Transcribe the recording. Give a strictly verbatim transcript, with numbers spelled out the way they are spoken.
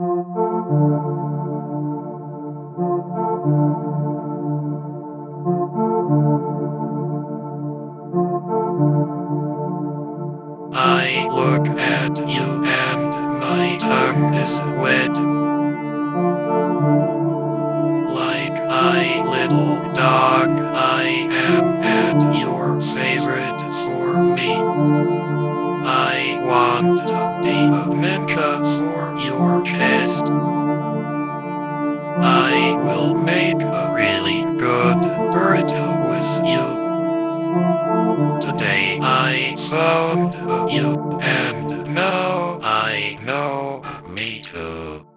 I look at you and my tongue is wet. Like a little dog, I am at your favorite for me. I want to be a minka for your chest. I will make a really good burrito with you. Today I found you, and now I know me too.